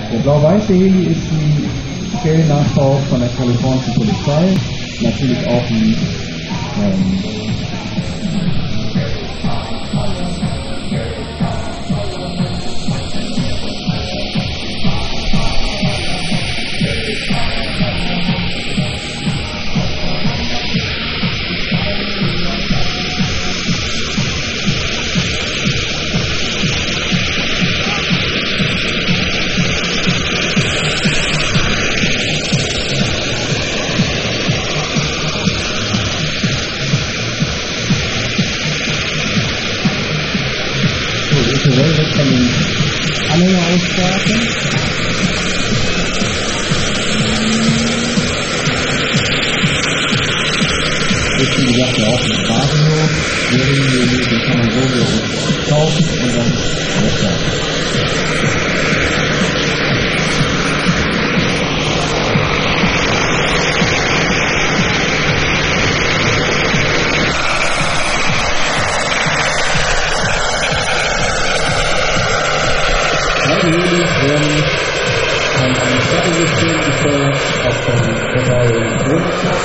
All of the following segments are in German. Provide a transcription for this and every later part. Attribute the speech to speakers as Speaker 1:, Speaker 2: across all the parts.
Speaker 1: Der blau-weiße Heli ist ein Stellennachbau von der kalifornischen Polizei. Natürlich auch ein wird von den Anhänger ausstarten. Ist wie gesagt ja auch ein Straßenhof. Den kann man so kaufen und dann ausstarten. Die Helis werden von einem Satellitsystem gesteuert, auch von Verteilung Stromkraft.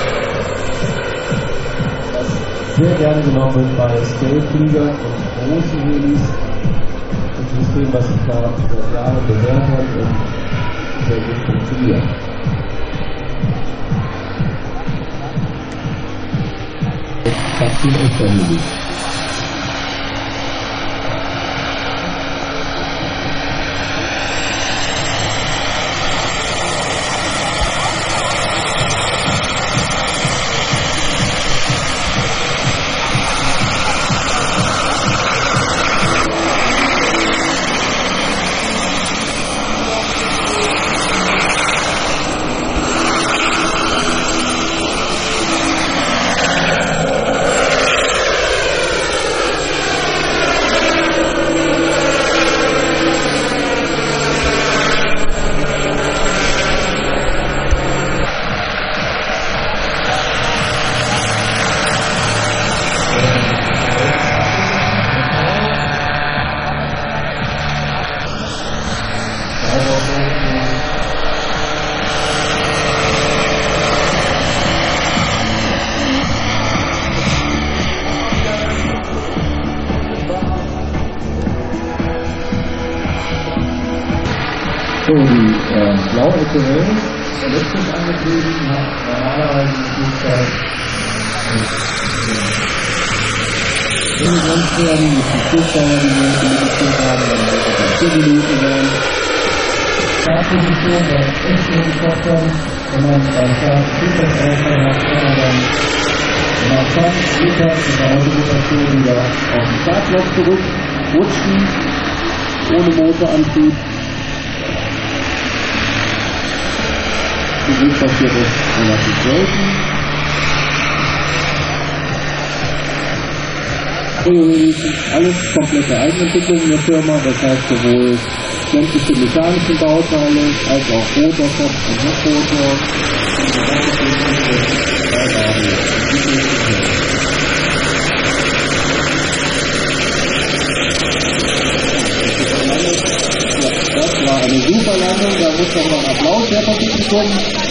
Speaker 1: Was sehr gerne genommen wird bei Scale-Fliegern und großen Helis. Ein System, was sich da seit Jahren bewährt hat und sehr gut funktioniert. Das sind echte Helis. So, die blaue SUV, elektrisch angetrieben, hat normalerweise die Flugzeit begrenzt werden, mit der Flugdauer, die wir investiert haben, dann wird es 4 Minuten sein. Startposition bei echten Helikoptern, wenn man beim Start Flugzeugaufbau hat, kann man dann nach 20 Metern mit der Autorotation wieder auf den Startplatz zurückrutschen, ohne Motorantrieb. Die passiert ist relativ selten. Helis sind alles komplette Eigenentwicklungen der Firma, das heißt sowohl sämtliche mechanischen Bauteile als auch Rotorkopf und Heckrotor. Das war eine super Landung, da muss noch mal ein Applaus her vom Publikum.